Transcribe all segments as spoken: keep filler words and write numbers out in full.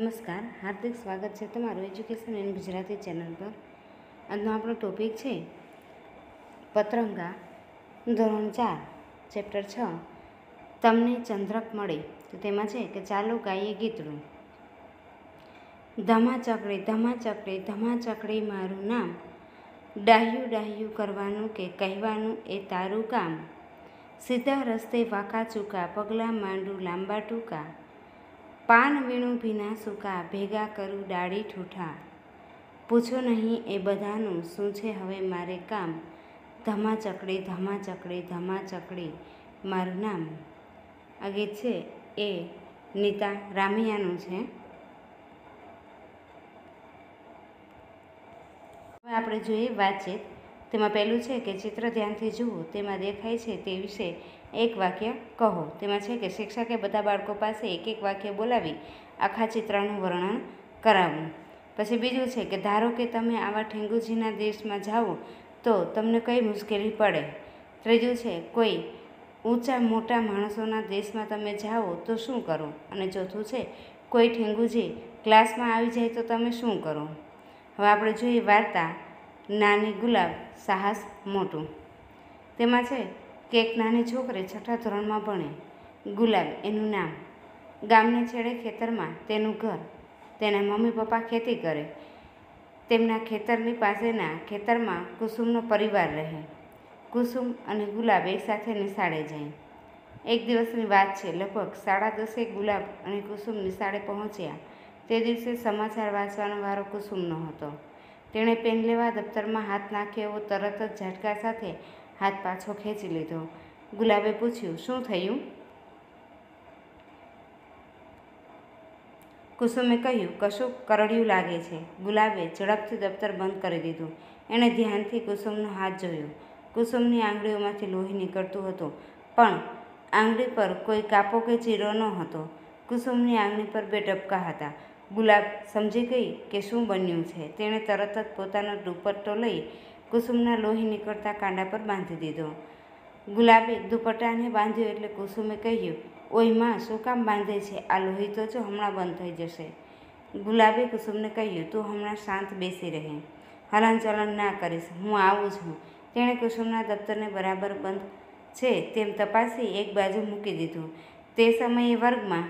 નમસ્કાર, હાર્દિક સ્વાગત છે તમારું એજ્યુકેશન ઇન ગુજરાતી ચેનલ પર। આજનો આપણો ટોપિક છે પતરંગા, ધોરણ ચાર, ચેપ્ટર છ, તમને ચંદ્રક મળે। તો તેમાં છે કે ચાલો ગાઈએ ગીતડું। ધમા ચકડી ધમા ચકડી ધમા ચકડી મારું નામ, ડાહ્યું ડાહ્યું કરવાનું કે કહેવાનું એ તારું કામ। સીધા રસ્તે વાંકા ચૂકા, પગલાં માંડું લાંબા ટૂંકા, પાન વીણું ભીના સૂકા, ભેગા કરું ડાળી ઠૂઠા। પૂછો નહીં એ બધાનું શું છે હવે મારે કામ, ધમા ચકડી ધમા ચકડી ધમા ચકડી મારું નામ। આ ગીત છે એ નીતા રામૈયાનું છે। હવે આપણે જોઈએ વાતચીત। તેમાં પહેલું છે કે ચિત્ર ધ્યાનથી જુઓ, તેમાં દેખાય છે તે વિશે એક વાક્ય કહો। તેમાં છે કે શિક્ષકે બધા બાળકો પાસે એક એક વાક્ય બોલાવી આખા ચિત્રનું વર્ણન કરાવવું। પછી બીજું છે કે ધારો કે તમે આવા ઠેંગુજીના દેશમાં જાઓ તો તમને કઈ મુશ્કેલી પડે। ત્રીજું છે કોઈ ઊંચા મોટા માણસોના દેશમાં તમે જાઓ તો શું કરો। અને ચોથું છે કોઈ ઠેંગુજી ક્લાસમાં આવી જાય તો તમે શું કરો। હવે આપણે જોઈએ વાર્તા નાની ગુલાબ સાહસ મોટું। તેમાં છે કે એક નાની છોકરી છઠ્ઠા ધોરણમાં ભણે, ગુલાબ એનું નામ, ગામને છેડે ખેતરમાં તેનું ઘર, તેના મમ્મી પપ્પા ખેતી કરે, તેમના ખેતરની પાસેના ખેતરમાં કુસુમનો પરિવાર રહે। કુસુમ અને ગુલાબ એકસાથે નિશાળે જાય। એક દિવસની વાત છે, લગભગ સાડા દસે ગુલાબ અને કુસુમ નિશાળે પહોંચ્યા। તે દિવસે સમાચાર વાંચવાનો વારો કુસુમનો હતો। તેણે પેન લેવા દફતરમાં હાથ નાખ્યો એવો તરત જ ઝાટકા સાથે હાથ પાછો ખેંચી લીધો। ગુલાબે પૂછ્યું, શું થયું? કુસુમે કહ્યું, કશુંક કરડ્યું લાગે છે। ગુલાબે ઝડપથી દફતર બંધ કરી દીધું। એણે ધ્યાનથી કુસુમનો હાથ જોયો। કુસુમની આંગળીઓમાંથી લોહી નીકળતું હતું, પણ આંગળી પર કોઈ કાપો કે ચીરો ન હતો। કુસુમની આંગળી પર બે ટપકા હતા। ગુલાબ સમજી ગઈ કે શું બન્યું છે। તેણે તરત જ પોતાનો દુપટ્ટો લઈ કુસુમના લોહી નીકળતા કાંડા પર બાંધી દીધો। ગુલાબે દુપટ્ટાને બાંધ્યો એટલે કુસુમે કહ્યું, ઓય માં, શું કામ બાંધે છે? આ લોહી તો જો હમણાં બંધ થઈ જશે। ગુલાબે કુસુમને કહ્યું, તું હમણાં શાંત બેસી રહે, હલનચલન ના કરીશ, હું આવું છું। તેણે કુસુમના દફતરને બરાબર બંધ છે તેમ તપાસી એક બાજુ મૂકી દીધું। તે સમયે વર્ગમાં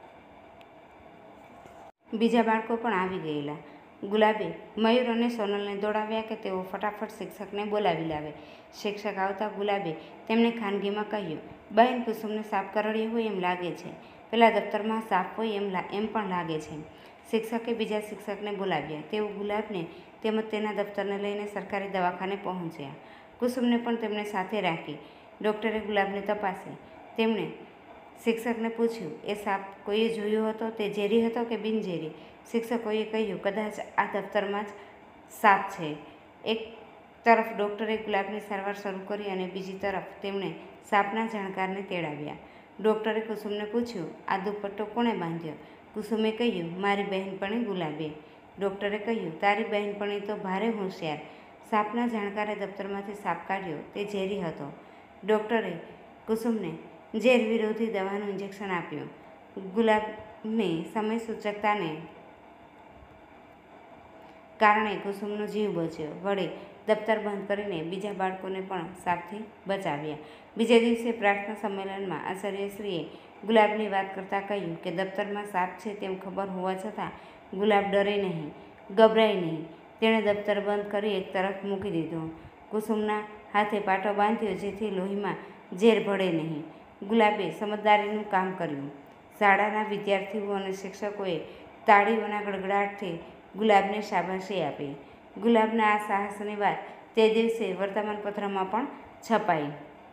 બીજા બાળકો પણ આવી ગયેલા। ગુલાબે મયુર અને સોનલને દોડાવ્યા કે તેઓ ફટાફટ શિક્ષકને બોલાવી લાવે। શિક્ષક આવતા ગુલાબે તેમને ખાનગીમાં કહ્યું, બહેન, કુસુમને સાપ કરડ્યો હોય એમ લાગે છે, પેલા દફતરમાં સાપ હોય એમ એમ પણ લાગે છે। શિક્ષકે બીજા શિક્ષકને બોલાવ્યા। તેઓ ગુલાબને તેમજ તેના દફતરને લઈને સરકારી દવાખાને પહોંચ્યા। કુસુમને પણ તેમણે સાથે રાખી। ડૉક્ટરે ગુલાબને તપાસી। તેમણે શિક્ષકને પૂછ્યું, એ સાપ કોઈએ જોયો હતો? તે ઝેરી હતો કે બિનઝેરી? શિક્ષકોએ કહ્યું, કદાચ આ દફતરમાં જ સાપ છે। એક તરફ ડૉક્ટરે ગુલાબની સારવાર શરૂ કરી અને બીજી તરફ તેમણે સાપના જાણકારને તેડાવ્યા। ડૉક્ટરે કુસુમને પૂછ્યું, આ દુપટ્ટો કોણે બાંધ્યો? કુસુમે કહ્યું, મારી બહેનપણી ગુલાબે। ડૉક્ટરે કહ્યું, તારી બહેનપણી તો ભારે હોશિયાર, સાપના જાણકારે દફતરમાંથી સાપ કાઢ્યો, તે ઝેરી હતો। ડૉક્ટરે કુસુમને ઝેર વિરોધી દવાનું ઇન્જેક્શન આપ્યું। ગુલાબની સમય સૂચકતાને કારણે કુસુમનો જીવ બચ્યો। વળી દફતર બંધ કરીને બીજા બાળકોને પણ સાપથી બચાવ્યા। બીજા દિવસે પ્રાર્થના સંમેલનમાં આચાર્યશ્રીએ ગુલાબની વાત કરતાં કહ્યું કે દફતરમાં સાપ છે તેમ ખબર હોવા છતાં ગુલાબ ડરે નહીં, ગભરાય નહીં। તેણે દફતર બંધ કરી એક તરફ મૂકી દીધું। કુસુમના હાથે પાટો બાંધ્યો જેથી લોહીમાં ઝેર ભળે નહીં। ગુલાબે સમજદારીનું કામ કર્યું। શાળાના વિદ્યાર્થીઓ અને શિક્ષકોએ તાળીઓના ગડગડાટથી ગુલાબને શાબાશી આપી। ગુલાબના આ સાહસની વાત તે દિવસે વર્તમાનપત્રમાં પણ છપાઈ।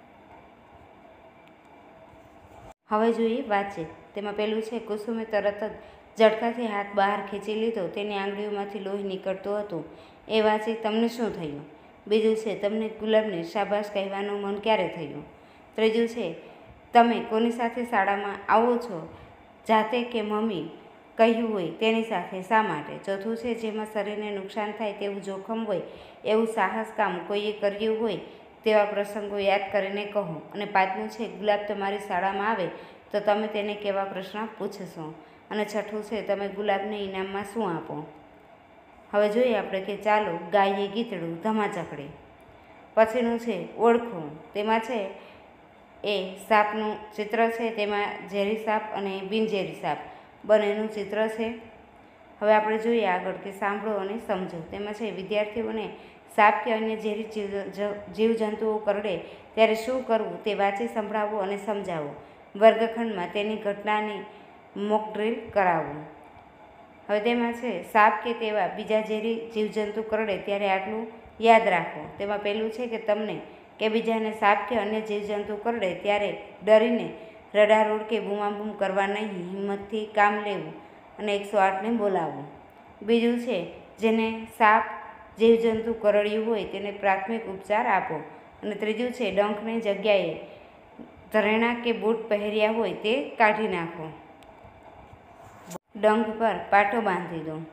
હવે જોઈએ વાતચીત। તેમાં પહેલું છે, કુસુમે તરત જ ઝટકાથી હાથ બહાર ખેંચી લીધો, તેની આંગળીઓમાંથી લોહી નીકળતું હતું। એ વાંચી તમને શું થયું? બીજું છે, તમને ગુલાબને શાબાશ કહેવાનું મન ક્યારે થયું? ત્રીજું છે, તમે કોની સાથે શાળામાં આવો છો, જાતે કે મમ્મી કહ્યું હોય તેની સાથે, શા માટે? ચોથું છે, જેમાં શરીરને નુકસાન થાય તેવું જોખમ હોય, એવું સાહસ કામ કોઈએ કર્યું હોય તેવા પ્રસંગો યાદ કરીને કહો। અને પાંચમું છે, ગુલાબ તમારી શાળામાં આવે તો તમે તેને કેવા પ્રશ્ન પૂછશો? અને છઠ્ઠું છે તમે ગુલાબને ઇનામમાં શું આપો. હવે જોઈએ આપણે કે ચાલો ગાઈએ ગીતડું ધમાચકડી. પછીનું છે ઓળખો. તેમાં છે એ સાપનું ચિત્ર છે, તેમાં ઝેરી સાપ અને બિનઝેરી સાપ બંનેનું ચિત્ર છે. હવે આપણે જોઈએ આગળ કે સાંભળો અને સમજો. તેમાં છે વિદ્યાર્થીઓને સાપ કે અન્ય ઝેરી જીવજંતુઓ કરડે ત્યારે શું કરવું તે વાંચી સંભળાવો અને સમજાવો. વર્ગખંડમાં તેની ઘટનાની મોક ડ્રીલ કરાવો. હવે તેમાં છે સાપ કે તેવા બીજા ઝેરી જીવજંતુ કરડે ત્યારે આટલું યાદ રાખો. તેમાં પહેલું છે કે તમને કે બીજાને સાપ કે અન્ય જીવજંતુ કરડે ત્યારે ડરીને રડારોડ કે બૂમાબૂમ કરવા નહીં, હિંમતથી કામ લેવું અને એકસો આઠને બોલાવવું. બીજું છે જેને સાપ જીવજંતુ કરડ્યું હોય તેને પ્રાથમિક ઉપચાર આપો. અને ત્રીજું છે ડંખની જગ્યાએ ધરેણા કે બૂટ પહેર્યા હોય તે કાઢી નાખો. ડંખ પર પાટો બાંધી દો.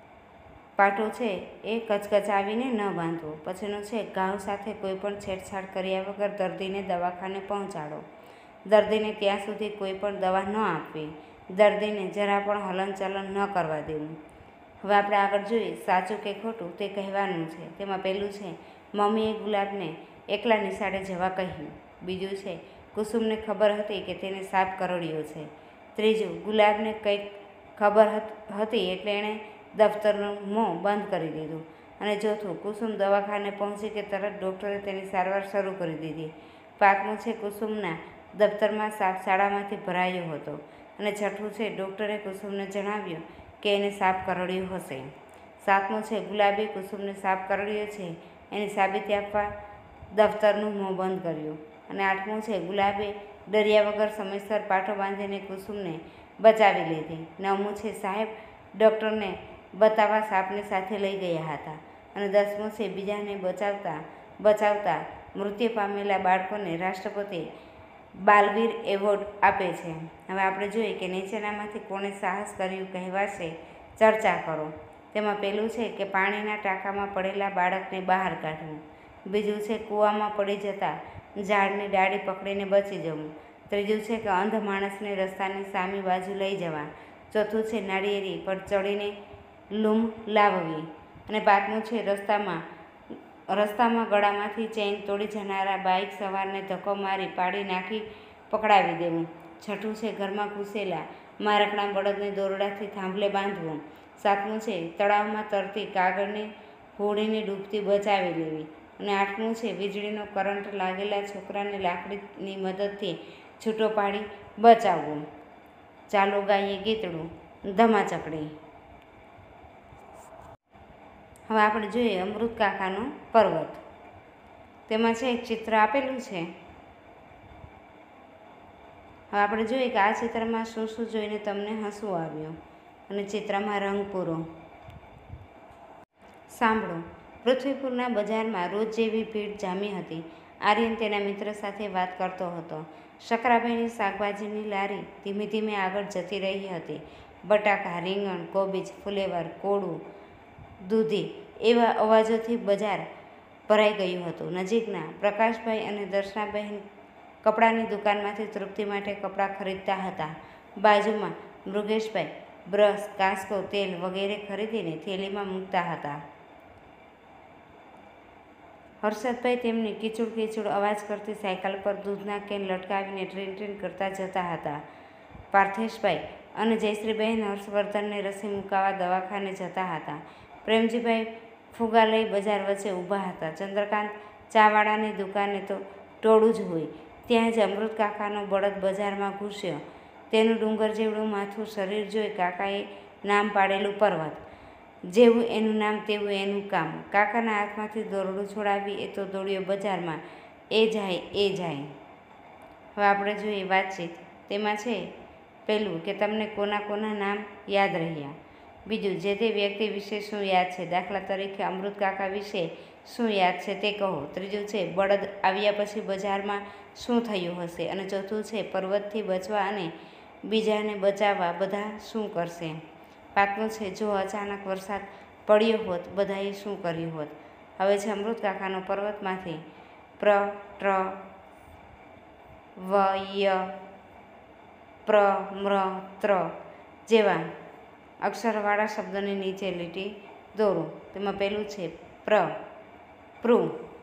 પાટો છે એ કચકચાવીને ન બાંધવો. પછીનું છે ઘાવ સાથે કોઈપણ છેડછાડ કર્યા વગર દર્દીને દવાખાને પહોંચાડો. દર્દીને ત્યાં સુધી કોઈ પણ દવા ન આપવી. દર્દીને જરા પણ હલનચલન ન કરવા દેવું. હવે આપણે આગળ જોઈએ સાચું કે ખોટું તે કહેવાનું છે. તેમાં પહેલું છે મમ્મીએ ગુલાબને એકલા નિશાળે જવા કહ્યું. બીજું છે કુસુમને ખબર હતી કે તેને સાપ કરડ્યો છે. ત્રીજું ગુલાબને કંઈક ખબર હતી એટલે એણે દફતરનું મોં બંધ કરી દીધું. અને ચોથું કુસુમ દવાખાને પહોંચી કે તરત ડૉક્ટરે તેની સારવાર શરૂ કરી દીધી. પાંચમું છે કુસુમના દફતરમાં સાપ શાળામાંથી ભરાયો હતો. અને છઠ્ઠું છે ડૉક્ટરે કુસુમને જણાવ્યું કે એને સાપ કરડ્યો હશે. સાતમું છે ગુલાબે કુસુમને સાપ કરડ્યો છે એની સાબિતી આપવા દફતરનું મોં બંધ કર્યું. અને આઠમું છે ગુલાબે ડર્યા વગર સમયસર પાટો બાંધીને કુસુમને બચાવી લીધી. નવમું છે સાહેબ ડૉક્ટરને બતાવવા સાપને સાથે લઈ ગયા હતા. અને દસમું છે બીજાને બચાવતા બચાવતા મૃત્યુ પામેલા બાળકોને રાષ્ટ્રપતિ બાલવીર એવોર્ડ આપે છે. હવે આપણે જોઈએ કે નીચેનામાંથી કોણે સાહસ કર્યું કહેવાશે. ચર્ચા કરો. તેમાં પહેલું છે કે પાણીના ટાંકામાં પડેલા બાળકને બહાર કાઢવું. બીજું છે કૂવામાં પડી જતા ઝાડની ડાળી પકડીને બચી જવું. ત્રીજું છે કે અંધ માણસને રસ્તાની સામી બાજુ લઈ જવા. ચોથું છે નાળિયેરી પર ચડીને લૂમ લાવવી. અને પાંચમું છે રસ્તામાં રસ્તામાં ગળામાંથી ચેઇન તોડી જનારા બાઇક સવારને ધક્કો મારી પાડી નાખી પકડાવી દેવું. છઠ્ઠું છે ઘરમાં ઘૂસેલા મારકણા બળદને દોરડાથી થાંભલે બાંધવું. સાતમું છે તળાવમાં તરતી કાગળની હોડીને ડૂબતી બચાવી લેવી. અને આઠમું છે વીજળીનો કરંટ લાગેલા છોકરાને લાકડીની મદદથી છૂટો પાડી બચાવવો. ચાલો ગાઈએ ગીતડું ધમાચકડી. હવે આપણે જોઈએ અમૃત કાકાનો પર્વત. તેમાં છે એક ચિત્ર આપેલું છે. હવે આપણે જોઈએ કે આ ચિત્રમાં શું શું જોઈને તમને હસવું આવ્યું અને ચિત્રમાં રંગ પૂરો. સાંભળો. પૃથ્વીપુરના બજારમાં રોજ જેવી ભીડ જામી હતી. આર્યન તેના મિત્ર સાથે વાત કરતો હતો. શકરાભાઈની શાકભાજીની લારી ધીમે ધીમે આગળ જતી રહી હતી. બટાકા, રીંગણ, કોબીજ, ફુલેવર, કોળું, દૂધી એવા અવાજોથી બજાર ભરાઈ ગયું હતું. નજીકના પ્રકાશભાઈ અને દર્શનાબહેન કપડાની દુકાનમાંથી તૃપ્તિ માટે કપડાં ખરીદતા હતા. બાજુમાં મૃગેશભાઈ બ્રશ, કાંસકો, તેલ વગેરે ખરીદીને થેલીમાં મૂકતા હતા. હર્ષદભાઈ તેમની કીચુડ કીચુડ અવાજ કરતી સાયકલ પર દૂધના કેન લટકાવીને ટ્રીન ટ્રીન કરતા જતા હતા. પાર્થેશભાઈ અને જયશ્રીબહેન હર્ષવર્ધનને રસી મુકાવા દવાખાને જતા હતા. પ્રેમજીભાઈ ફુગા લઈ બજાર વચ્ચે ઊભા હતા. ચંદ્રકાંત ચાવાળાની દુકાને તો ટોળું જ હોય. ત્યાં જ અમૃત કાકાનો બળદ બજારમાં ઘૂસ્યો. તેનું ડુંગર જેવડું માથું, શરીર જોઈ કાકાએ નામ પાડેલું પર્વત. જેવું એનું નામ તેવું એનું કામ. કાકાના હાથમાંથી દોરડું છોડાવી એ તો દોડ્યો બજારમાં. એ જાય એ જાય. હવે આપણે જોઈએ વાતચીત. તેમાં છે પહેલું કે તમને કોના કોના નામ યાદ રહ્યા. બીજું જે તે વ્યક્તિ વિશે શું યાદ છે, દાખલા તરીકે અમૃત કાકા વિશે શું યાદ છે તે કહો. ત્રીજું છે બળદ આવ્યા પછી બજારમાં શું થયું હશે. અને ચોથું છે પર્વતથી બચવા અને બીજાને બચાવવા બધા શું કરશે. પાંચમું છે જો અચાનક વરસાદ પડ્યો હોત બધાએ શું કર્યું હોત. હવે છે અમૃત કાકાનો પર્વતમાંથી પ્ર ટ્ર વ ય પ્ર મ્ર ત્ર જેવા અક્ષરવાળા શબ્દોની નીચે લીટી દોરો. તેમાં પહેલું છે પ્ર, પ્રું,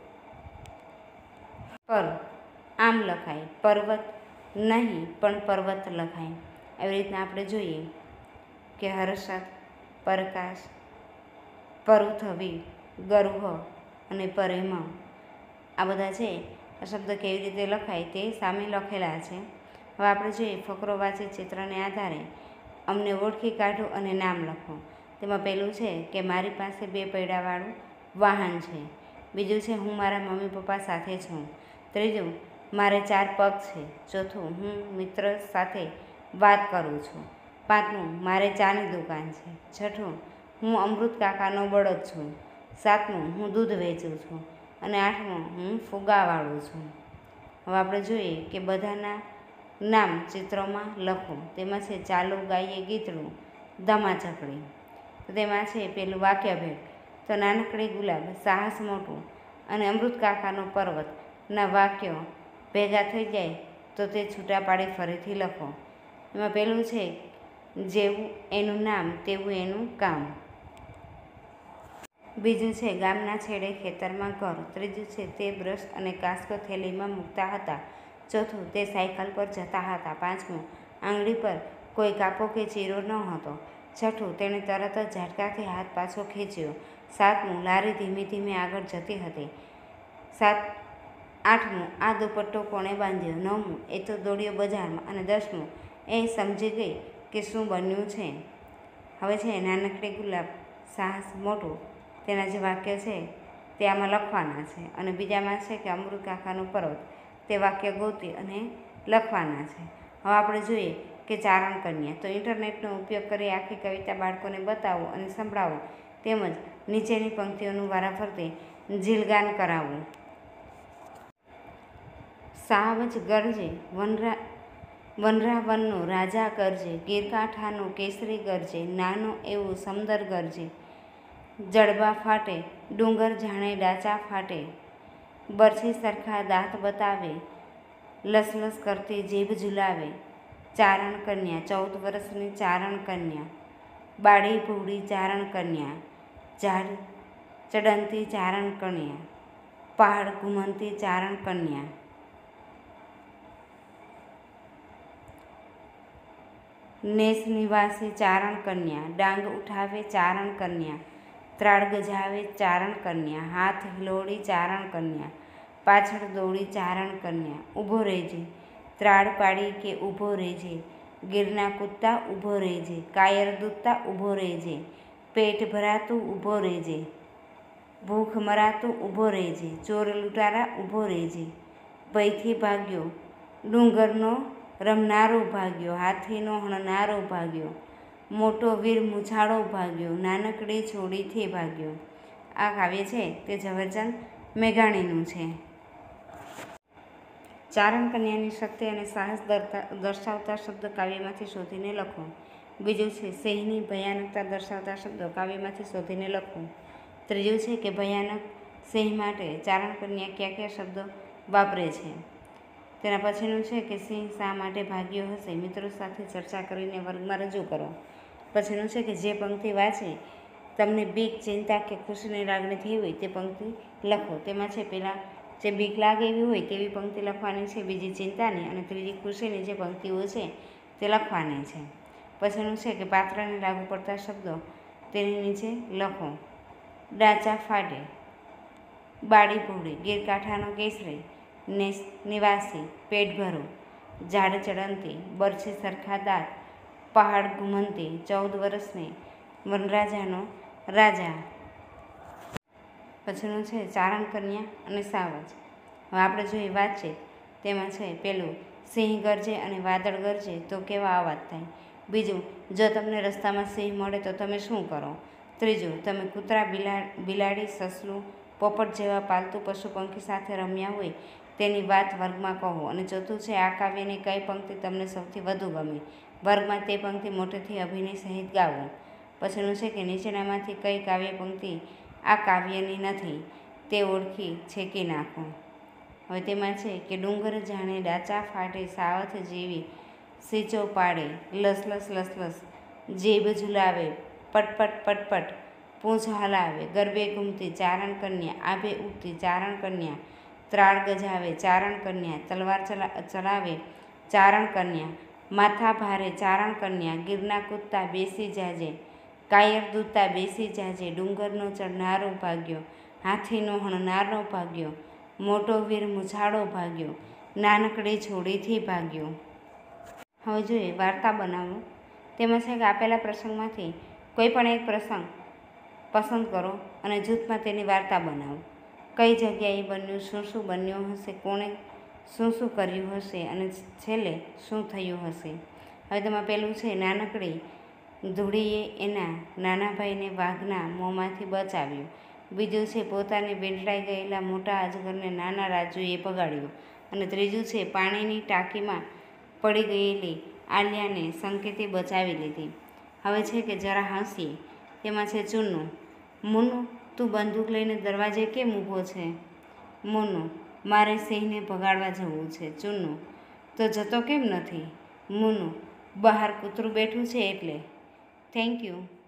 પર. આમ લખાય. પર્વત નહીં પણ પર્વત લખાય. આવી રીતના આપણે જોઈએ કે હર્ષદ, પ્રકાશ, પરુથવી, ગર્વ અને પરેમ આ બધા છે આ શબ્દ કેવી રીતે લખાય તે સામે લખેલા છે. હવે આપણે જોઈએ ફકરો વાંચી ચિત્રને આધારે અમને ઓળખી કાઢો અને નામ લખો. તેમાં પહેલું છે કે મારી પાસે બે પૈડાવાળું વાહન છે. બીજું છે હું મારા મમ્મી પપ્પા સાથે છું. ત્રીજું મારે ચાર પગ છે. ચોથું હું મિત્ર સાથે વાત કરું છું. પાંચમું મારે ચાની દુકાન છે. છઠ્ઠું હું અમૃત કાકાનો બળદ છું. સાતમું હું દૂધ વેચું છું. અને આઠમું હું ફુગાવાળું છું. હવે આપણે જોઈએ કે બધાના નામ ચિત્રોમાં લખો. તેમાં છે ચાલો ગાઈએ ગીતડું ધમાચકડી. તો તેમાં છે પેલું વાક્યભેદ. તો નાનકડી ગુલાબ, સાહસ મોટું અને અમૃત કાકાનો પર્વતના વાક્યો ભેગા થઈ જાય તો તે છૂટા પાડી ફરીથી લખો. એમાં પહેલું છે જેવું એનું નામ તેવું એનું કામ. બીજું છે ગામના છેડે ખેતરમાં ઘર. ત્રીજું છે તે બ્રશ અને કાસ્કો થેલીમાં મૂકતા હતા. ચોથું તે સાયકલ પર જતા હતા. પાંચમું આંગળી પર કોઈ કાપો કે ચીરો ન હતો. છઠ્ઠું તેણે તરત જ ઝાટકાથી હાથ પાછો ખેંચ્યો. સાતમું લારી ધીમે ધીમે આગળ જતી હતી. સાત આઠમું આ દુપટ્ટો કોણે બાંધ્યો. નવમું એ તો દોડ્યો બજારમાં. અને દસમું એ સમજી ગઈ કે શું બન્યું છે. હવે છે નાનકડી ગુલાબ, સાહસ મોટું તેના જે વાક્ય છે તે આમાં લખવાના છે. અને બીજામાં છે કે અમૃત કાકાનો પર્વત તે વાક્ય ગોતી અને લખવાના છે. હવે આપણે જોઈએ કે ચારણ કન્યા. તો ઇન્ટરનેટનો ઉપયોગ કરી આખી કવિતા બાળકોને બતાવો અને સંભળાવો તેમજ નીચેની પંક્તિઓનું વારાફરતી જીલગાન કરાવવું. સાવજ ગરજે વનરા વનરાવનનો રાજા ગરજે, ગીરકાંઠાનો કેસરી ગરજે, નાનો એવું સમદર ગરજે, જડબા ફાટે ડુંગર જાણે ડાચા ફાટે, બરછી સરખા દાંત બતાવે, લસલસ કરતી જીભ ઝુલાવે. ચારણ કન્યા, ચૌદ વર્ષની ચારણ કન્યા, બાળી ભૂડી ચારણ કન્યા, ઝાડ ચડંતી ચારણ કન્યા, પહાડ ઘૂમંતી ચારણ કન્યા, નેસ નિવાસી ચારણ કન્યા, ડાંગ ઉઠાવે ચારણ કન્યા, ત્રાડ ગજાવે ચારણ કન્યા, હાથ હિલોડી ચારણ કન્યા, પાછળ દોડી ચારણ કન્યા, ઊભો રહેજે ત્રાડ પાડી કે ઊભો રહેજે, ગીરના કૂદતા ઊભો રહેજે, કાયર દૂધતા ઊભો રહેજે, પેટ ભરાતું ઊભો રહેજે, ભૂખ મરાતું ઊભો રહેજે, ચોર લૂંટારા ઊભો રહેજે, ભયથી ભાગ્યો ડુંગરનો રમનારો ભાગ્યો, હાથીનો હણનારો ભાગ્યો, મોટો વીર મૂછાળો ભાગ્યો, નાનકડી છોડીથી ભાગ્યો. આ કાવ્ય છે તે ઝવેરચંદ મેઘાણીનું છે. ચારણ કન્યાની શક્તિ અને સાહસ દર્શાવતા શબ્દ કાવ્યમાંથી શોધીને લખો. બીજું છે સિંહની ભયાનકતા દર્શાવતા શબ્દો કાવ્યમાંથી શોધીને લખો. ત્રીજું છે કે ભયાનક સિંહ માટે ચારણ કન્યા કયા કયા શબ્દો વાપરે છે. તેના પછીનું છે કે સિંહ શા માટે ભાગ્યો હશે. મિત્રો સાથે ચર્ચા કરીને વર્ગમાં રજૂ કરો. પછીનું છે કે જે પંક્તિ વાંચે તમને બીક, ચિંતા કે ખુશીની લાગણી થઈ હોય તે પંક્તિ લખો. તેમાં છે પહેલાં જે બીક લાગે એવી હોય તેવી પંક્તિ લખવાની છે, બીજી ચિંતાની અને ત્રીજી ખુશીની જે પંક્તિઓ છે તે લખવાની છે. પછીનું છે કે પાત્રને લાગુ પડતા શબ્દો તેની નીચે લખો. ડાચા ફાટે, બાળી ભોળી, ગીરકાંઠાનો કેસરી, નિવાસી, પેટ ભરો, ઝાડ ચડંતી, બરછી સરખા દાંત, પહાડ ઘૂમંતી, ચૌદ વર્ષની, વનરાજાનો રાજા. પછીનું છે ચારણ કન્યા અને સાવજ. હવે આપણે જોઈએ વાતચીત. તેમાં છે પેલું સિંહ ગરજે અને વાદળ ગરજે તો કેવા અવાજ થાય. બીજું જો તમને રસ્તામાં સિંહ મળે તો તમે શું કરો. ત્રીજું તમે કૂતરા, બિલા બિલાડી, સસલું, પોપટ જેવા પાલતુ પશુ પંખી સાથે રમ્યા હોય તેની વાત વર્ગમાં કહો. અને ચોથું છે આ કાવ્યની કઈ પંક્તિ તમને સૌથી વધુ ગમી. વર્ગમાં તે પંક્તિ મોટેથી અભિનય સહિત ગાવો. પછીનું છે કે નીચેનામાંથી કઈ કાવ્ય પંક્તિ આ કાવ્યની નથી તે ઓળખી છેકી નાખો. હવે તેમાં છે કે ડુંગર જાણે ડાચા ફાટે, સાવથ જેવી સીચો પાડે, લસલસ લસલસ જેબ ઝુલાવે, પટપટ પટપટ પૂંછ હલાવે, ગરબે ઘૂમતી ચારણ કન્યા, આભે ઉઠતી ચારણ કન્યા, ત્રાળ ગજાવે ચારણ કન્યા, તલવાર ચલા ચલાવે ચારણ કન્યા, માથા ભારે ચારણ કન્યા, ગિરના કૂદતા બેસી જાજે, કાયર દૂતા બેસી જાજે, ડુંગરનો ચડનારો ભાગ્યો, હાથીનો હણનારો ભાગ્યો, મોટો વીર મુછાળો ભાગ્યો, નાનકડી છોડીથી ભાગ્યો. હવે જોઈએ વાર્તા બનાવો. તેમાં છે કે આપેલા પ્રસંગમાંથી કોઈ પણ એક પ્રસંગ પસંદ કરો અને જૂથમાં તેની વાર્તા બનાવો. કઈ જગ્યાએ બન્યું, શું શું બન્યું હશે, કોણે શું શું કર્યું હશે અને છેલ્લે શું થયું હશે. હવે તેમાં પહેલું છે નાનકડી ધૂળીએ એના નાના ભાઈને વાઘના મોંમાંથી બચાવ્યો. બીજું છે પોતાને વીંટળાઈ ગયેલા મોટા અજગરને નાના રાજુએ ભગાડ્યો. અને ત્રીજું છે પાણીની ટાંકીમાં પડી ગયેલી આલિયાને સંકેતે બચાવી લીધી. હવે છે કે જરા હસીએ. તેમાં છે ચુન્નુ. મુન્નુ, તું બંદૂક લઈને દરવાજે કેમ ઊભો છે? મુન્નુ, મારે સિંહને ભગાડવા જવું છે. ચુન્નુ, તો જતો કેમ નથી? મુન્નુ, બહાર કૂતરું બેઠું છે એટલે. Thank you.